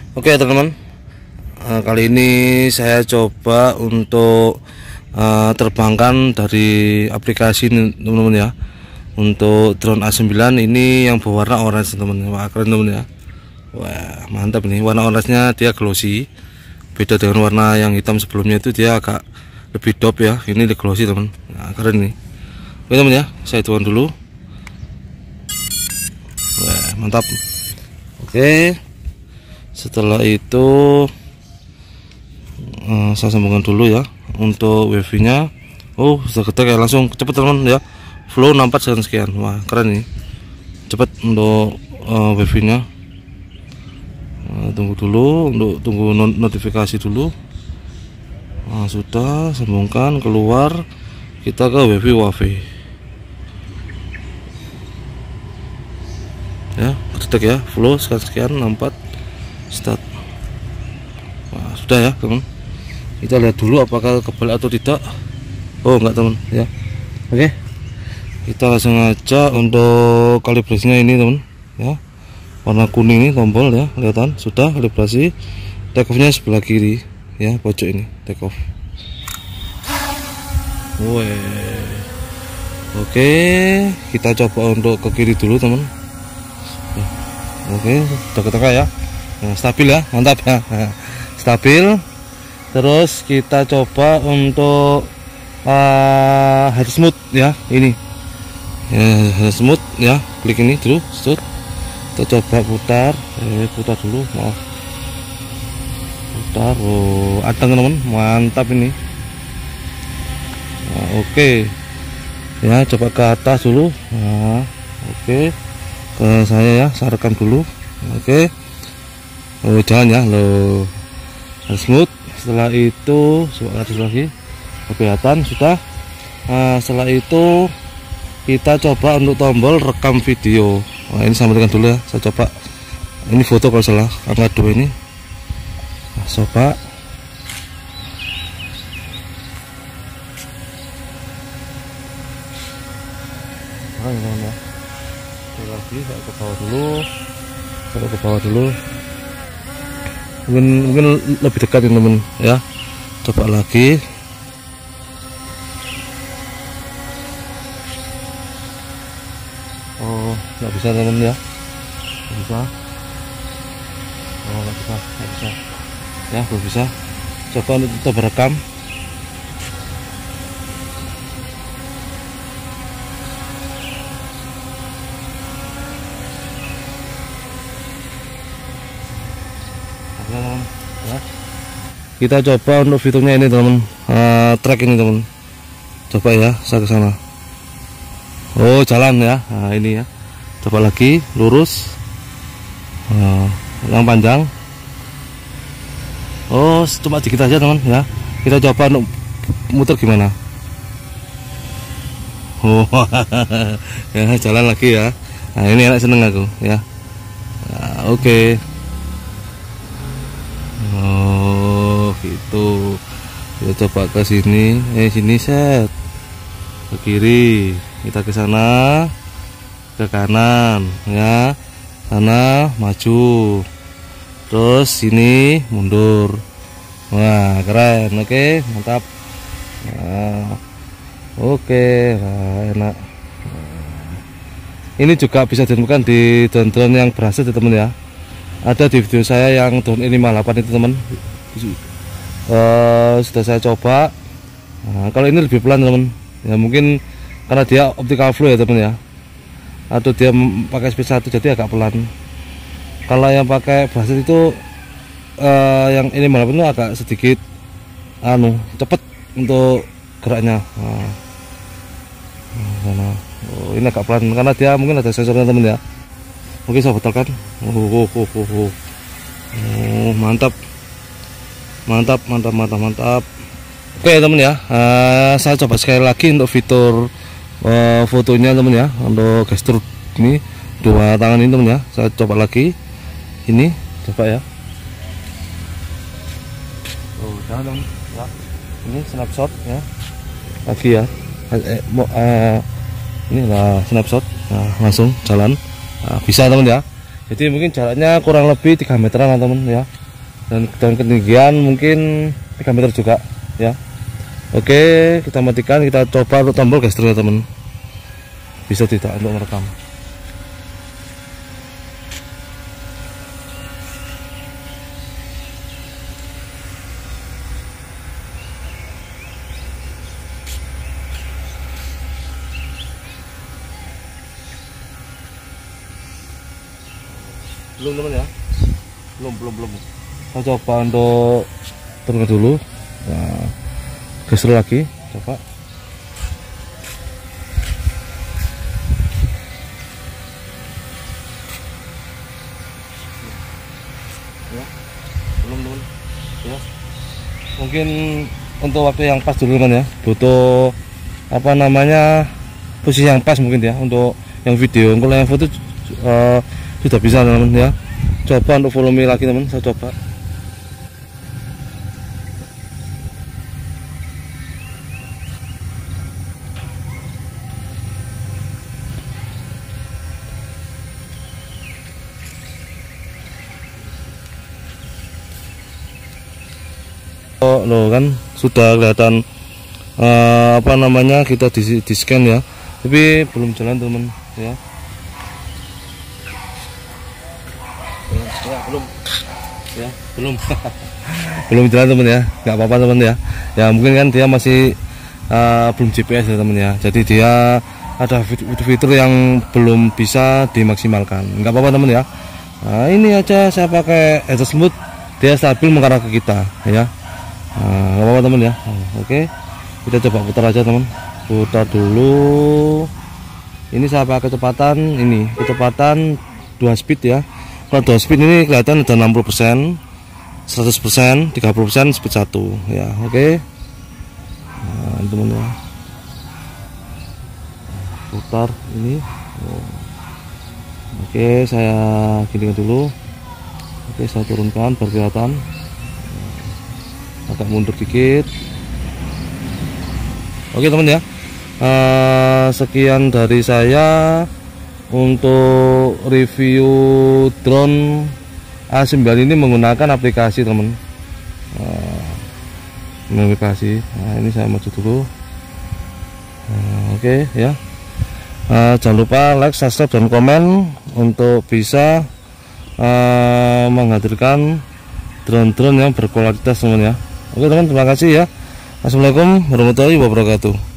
Oke teman-teman, kali ini saya coba untuk terbangkan dari aplikasi ini teman-teman ya, untuk drone A9 ini yang berwarna orange teman-teman. Wah, keren teman ya. Wah, mantap nih, warna orange-nya dia glossy, beda dengan warna yang hitam sebelumnya, itu dia agak lebih dop ya, ini glossy teman. Nah, keren nih. Oke teman ya, saya tuang dulu. Wah, mantap. Oke, setelah itu saya sambungkan dulu ya untuk wifi nya. Oh, sudah ketik ya, langsung cepet teman ya, flow 64 sekian. Wah, keren nih, cepet untuk wifi nya. Tunggu dulu, tunggu notifikasi dulu. Sudah sambungkan, keluar, kita ke wifi ya, ketik ya, flow sekian 64 start. Wah, sudah ya teman, kita lihat dulu apakah kebalik atau tidak. Oh enggak teman ya. Oke, kita langsung aja untuk kalibrasinya ini teman ya, warna kuning ini tombol ya, kelihatan sudah kalibrasi. Take off nya sebelah kiri ya, pojok ini take off. Oke, kita coba untuk ke kiri dulu teman. Oke, sudah ke tengah ya. Nah, stabil ya, mantap ya. Nah, stabil. Terus kita coba untuk hard smooth ya, ini ya, hard smooth ya, klik ini dulu, start. Kita coba putar, putar dulu, maaf, putar. Oh, adem teman, mantap ini. Nah, oke ya, coba ke atas dulu. Nah, oke, ke saya ya, saya rekam dulu. Oke. Oh, jangan ya lo, smooth. Setelah itu coba atas lagi, kelihatan sudah. Nah, setelah itu kita coba untuk tombol rekam video. Nah, ini saya matikan dulu ya, saya coba ini foto kalau salah, angka 2 ini. Nah, coba ya, lagi saya ke bawah dulu, saya ke bawah dulu, mungkin lebih dekat ini teman ya, coba lagi. Oh, nggak bisa teman ya, nggak bisa. Oh, nggak bisa ya, belum bisa. Coba untuk kita berekam. Ya. Kita coba untuk fiturnya ini teman, track ini teman, coba ya, saya ke sana. Oh, jalan ya. Nah, ini ya, coba lagi lurus, yang panjang. Oh, cuma dikit aja teman ya, kita coba untuk muter gimana. Oh ya, jalan lagi ya. Nah, ini enak, seneng aku ya. Nah, oke. Oh gitu, kita coba ke sini, sini set, ke kiri, kita ke sana, ke kanan ya, sana maju, terus sini mundur. Wah, keren. Oke, mantap. Nah, oke, nah, enak. Ini juga bisa ditemukan di drone-drone yang berhasil ya teman ya. Ada di video saya yang drone E58 itu teman, sudah saya coba. Nah, kalau ini lebih pelan teman ya, mungkin karena dia optical flow ya teman ya, atau dia pakai SP1 jadi agak pelan. Kalau yang pakai berhasil itu yang E58 itu agak sedikit cepet untuk geraknya. Nah, oh, ini agak pelan karena dia mungkin ada sensornya teman ya. Oke, saya batalkan. Oh, mantap. Oke teman ya, saya coba sekali lagi untuk fitur fotonya teman ya, untuk gestur ini dua tangan ini teman ya. Saya coba lagi, ini coba ya. Oh, jangan ya. Ini snapshot ya, lagi ya. Ini lah snapshot. Nah, langsung jalan. Nah, bisa teman ya, jadi mungkin jaraknya kurang lebih 3 meteran teman ya. dan ketinggian mungkin 3 meter juga ya. Oke, kita matikan, kita coba untuk tombol gesturnya teman, bisa tidak untuk merekam. Belum teman ya, belum. Saya coba untuk turunkan dulu. Nah, gestur lagi, coba. Ya, belum teman. Ya, mungkin untuk waktu yang pas dulu teman ya, butuh apa namanya posisi yang pas mungkin ya untuk yang video. Kalau yang foto sudah bisa teman ya. Coba untuk volume lagi teman, saya coba. Oh loh, kan sudah kelihatan apa namanya kita di scan ya, tapi belum jalan teman ya. Belum belum jalan teman ya, nggak apa-apa teman ya. Ya mungkin kan dia masih belum GPS ya teman ya, jadi dia ada fitur yang belum bisa dimaksimalkan, nggak apa-apa teman ya. Nah, ini aja saya pakai adjust mode, dia stabil mengarah ke kita ya. Nggak apa-apa teman ya. Oke, kita coba putar aja teman, putar dulu. Ini saya pakai kecepatan 2 speed ya. Kalau 2 speed ini kelihatan ada 60%, 100%, 30% speed 1 ya. Oke. Nah, teman ya. Putar ini. Oke, saya ginikan dulu. Oke, saya turunkan biar kelihatan. Agak mundur dikit. Oke teman ya. Sekian dari saya untuk review drone A9 ini menggunakan aplikasi teman. Aplikasi. Nah, ini saya maju dulu. Oke ya. Jangan lupa like, subscribe, dan komen untuk bisa menghadirkan drone-drone yang berkualitas teman ya. Oke teman, terima kasih ya. Assalamualaikum warahmatullahi wabarakatuh.